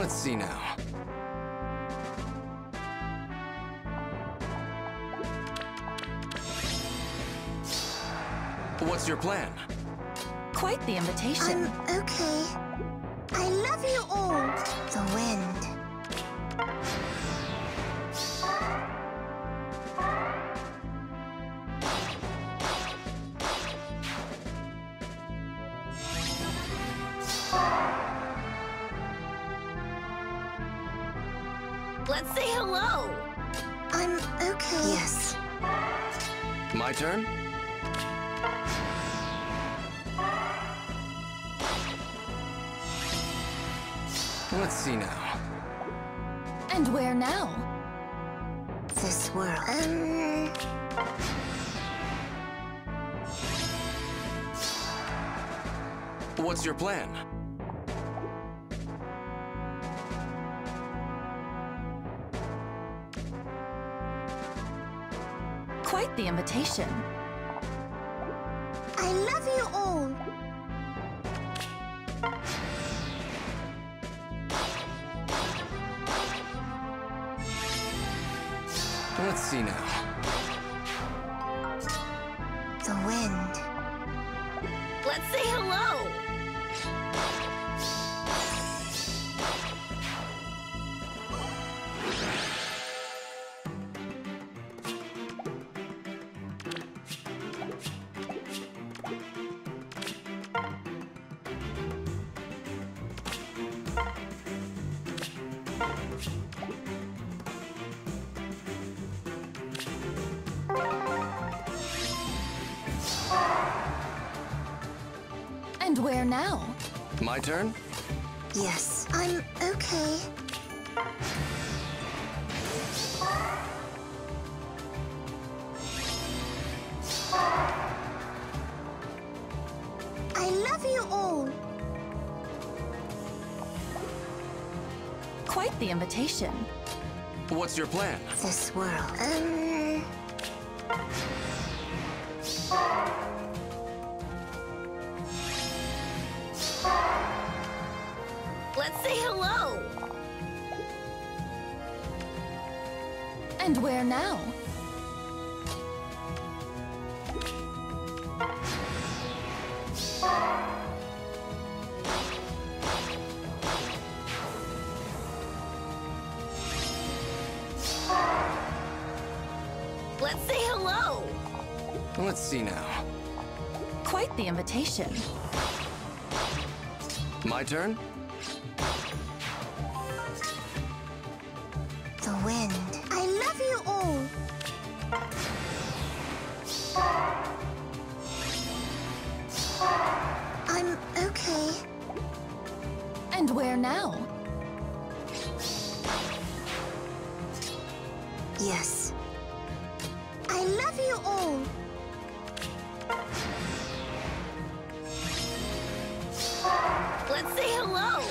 Let's see now. What's your plan? Quite the invitation. I'm okay. I love you all. The wind. Let's say hello. I'm okay. Yes. My turn? Let's see now. And where now? This world. What's your plan? Quite the invitation. I love you all. Let's see now. The wind. Let's say hello. And where now? My turn? Yes. I'm okay. I love you all. Quite the invitation. What's your plan? This world. Let's say hello. And where now? Let's say hello. Let's see now. Quite the invitation. My turn? The wind. I love you all. I'm okay. And where now? Yes. I love you all. Let's say hello.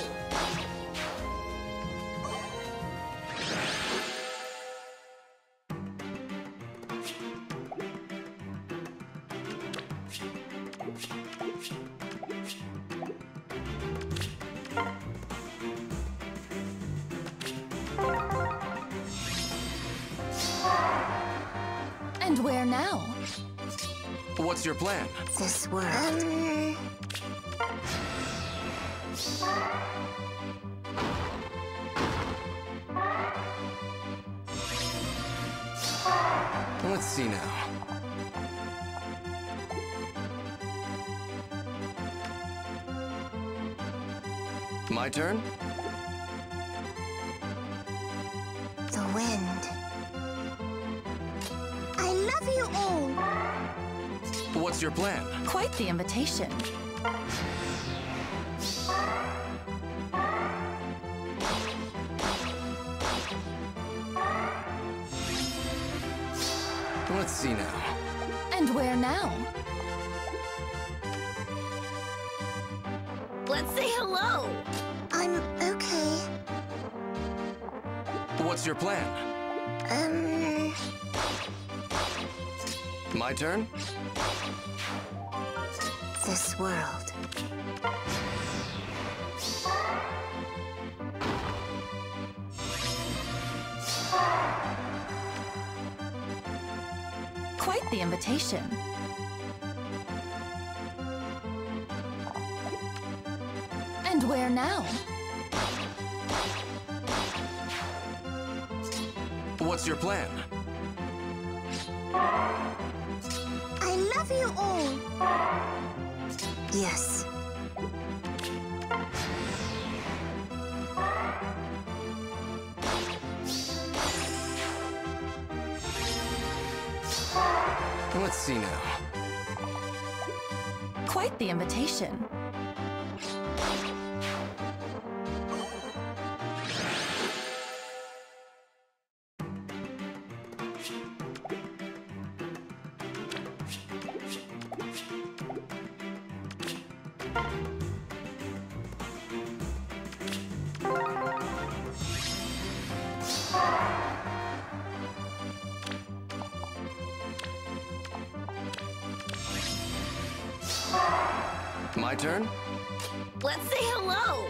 And where now? What's your plan? This world. Let's see now. My turn? The wind. I love you all. What's your plan? Quite the invitation. Let's see now. And where now? Let's say hello. I'm okay. What's your plan? My turn? This world. Quite the invitation. And where now? What's your plan? I love you all. Yes. Let's see now. Quite the invitation. My turn? Let's say hello.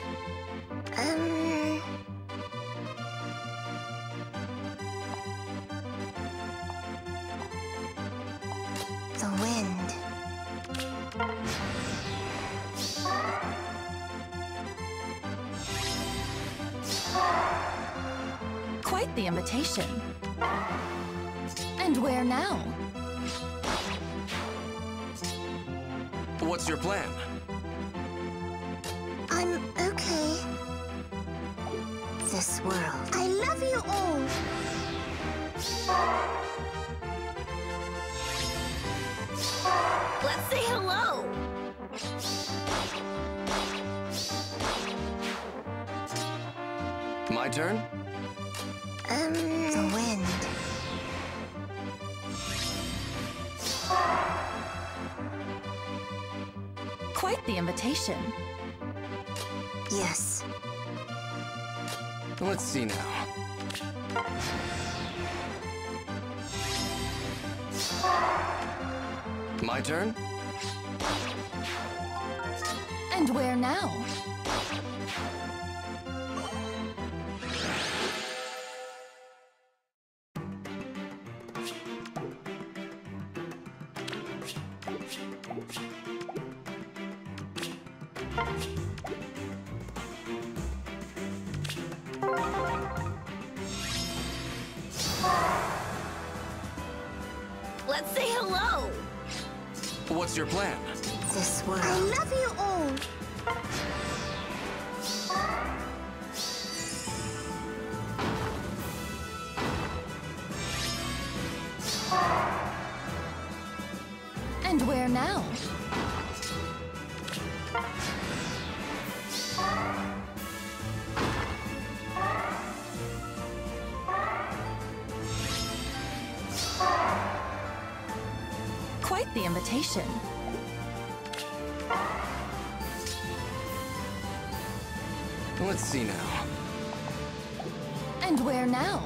The wind. Quite the invitation. And where now? What's your plan? I'm okay. This world. I love you all. Let's say hello. My turn? The wind. Quite the invitation. Yes. Let's see now. My turn? And where now? Let's say hello. What's your plan? This world. I love you all. And where now? Quite the invitation. Let's see now. And where now?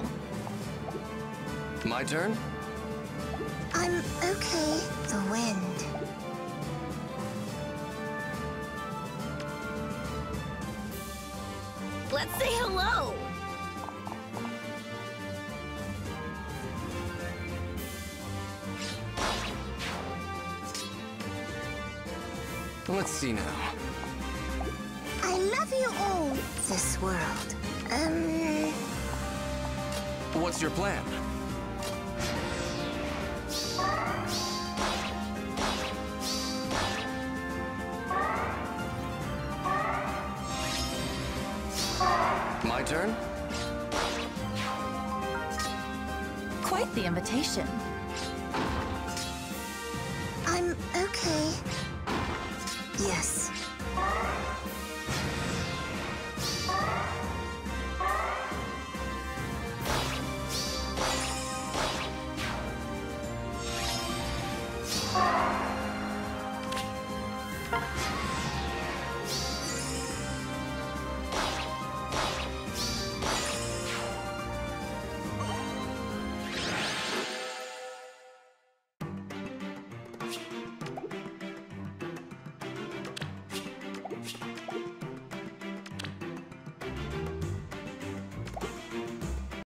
My turn? I'm okay. The wind. Let's say hello. Let's see now. I love you all. This world. What's your plan? My turn? Quite the invitation. I'm okay. Yes.